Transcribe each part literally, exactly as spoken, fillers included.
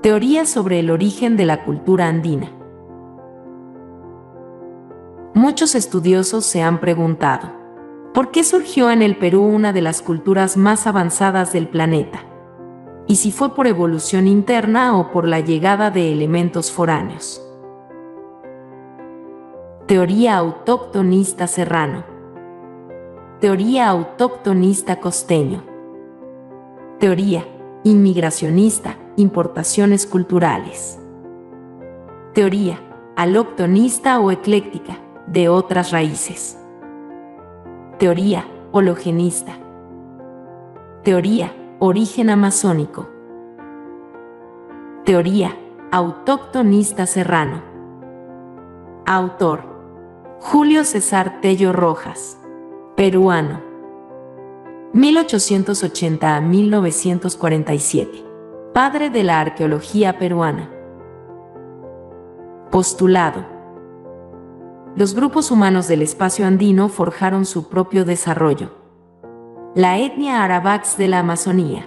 Teoría sobre el origen de la cultura andina. Muchos estudiosos se han preguntado, ¿por qué surgió en el Perú una de las culturas más avanzadas del planeta? Y si fue por evolución interna o por la llegada de elementos foráneos. Teoría autóctonista serrano. Teoría autóctonista costeño. Teoría inmigracionista, importaciones culturales. Teoría aloctonista o ecléctica, de otras raíces. Teoría hologenista. Teoría origen amazónico. Teoría autóctonista serrano. Autor: Julio César Tello Rojas. Peruano. mil ochocientos ochenta a mil novecientos cuarenta y siete. Padre de la arqueología peruana. Postulado: los grupos humanos del espacio andino forjaron su propio desarrollo. La etnia Aravax de la Amazonía.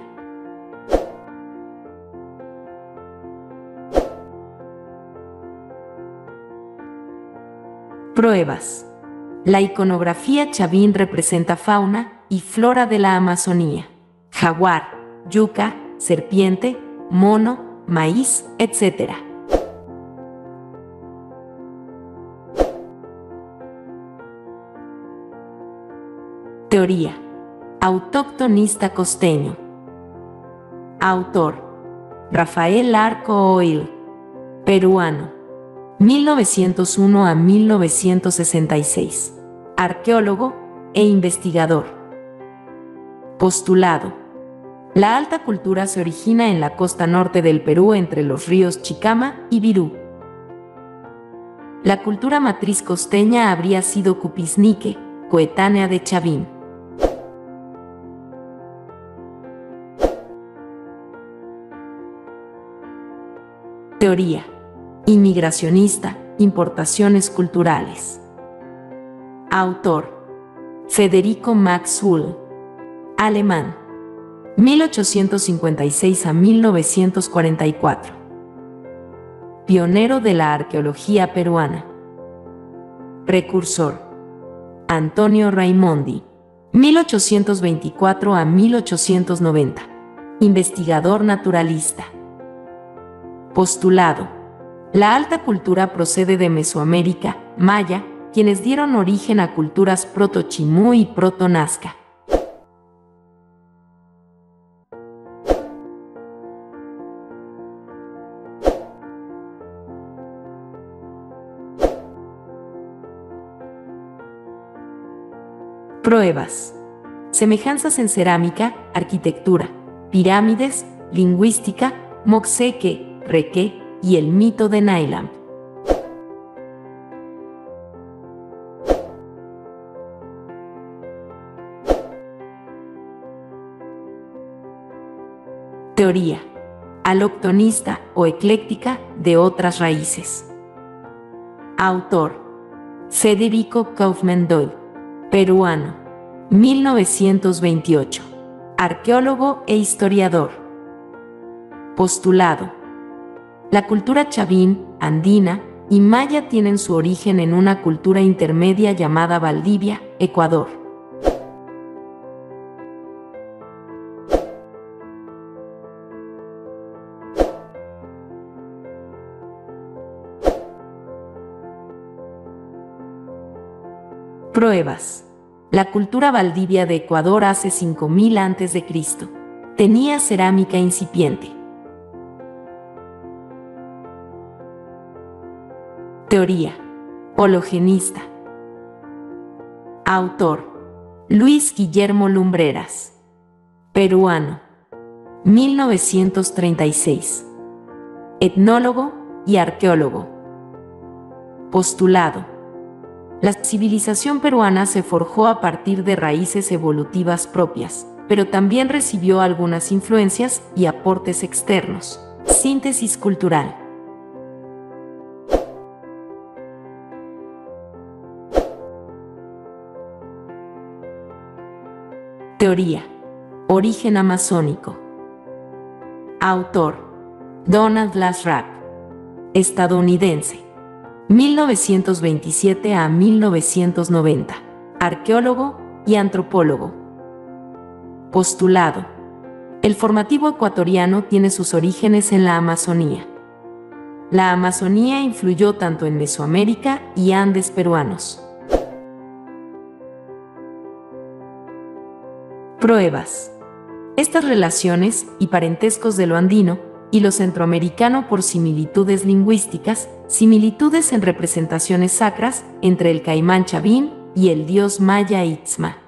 Pruebas. La iconografía chavín representa fauna y flora de la Amazonía: jaguar, yuca, serpiente, mono, maíz, etcétera. Teoría autóctonista costeño. Autor: Rafael Arco Oil. Peruano. mil novecientos uno a mil novecientos sesenta y seis. Arqueólogo e investigador. Postulado: la alta cultura se origina en la costa norte del Perú entre los ríos Chicama y Virú. La cultura matriz costeña habría sido Cupiznique, coetánea de Chavín. Teoría inmigracionista, importaciones culturales. Autor: Federico Max Uhl. Alemán. mil ochocientos cincuenta y seis a mil novecientos cuarenta y cuatro. Pionero de la arqueología peruana. Precursor: Antonio Raimondi. mil ochocientos veinticuatro a mil ochocientos noventa. Investigador naturalista. Postulado: la alta cultura procede de Mesoamérica, maya, quienes dieron origen a culturas proto-chimú y proto-nazca. Pruebas. Semejanzas en cerámica, arquitectura, pirámides, lingüística, moxeque, reque y el mito de Nailam. Teoría aloctonista o ecléctica, de otras raíces. Autor: Federico Kaufmann Doyle. Peruano. mil novecientos veintiocho. Arqueólogo e historiador. Postulado: la cultura chavín, andina y maya tienen su origen en una cultura intermedia llamada Valdivia, Ecuador. Pruebas. La cultura Valdivia de Ecuador hace cinco mil antes de Cristo tenía cerámica incipiente. Teoría hologenista. Autor: Luis Guillermo Lumbreras. Peruano. mil novecientos treinta y seis. Etnólogo y arqueólogo. Postulado: la civilización peruana se forjó a partir de raíces evolutivas propias, pero también recibió algunas influencias y aportes externos. Síntesis cultural. Teoría origen amazónico. Autor: Donald Lasrap, estadounidense, mil novecientos veintisiete a mil novecientos noventa, arqueólogo y antropólogo. Postulado: el formativo ecuatoriano tiene sus orígenes en la Amazonía. La Amazonía influyó tanto en Mesoamérica y Andes peruanos. Pruebas. Estas relaciones y parentescos de lo andino y lo centroamericano por similitudes lingüísticas, similitudes en representaciones sacras entre el caimán chavín y el dios maya Itzma.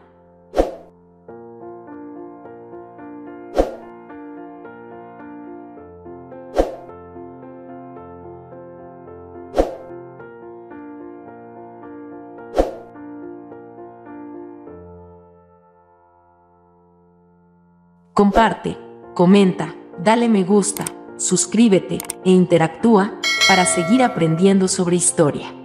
Comparte, comenta, dale me gusta, suscríbete e interactúa para seguir aprendiendo sobre historia.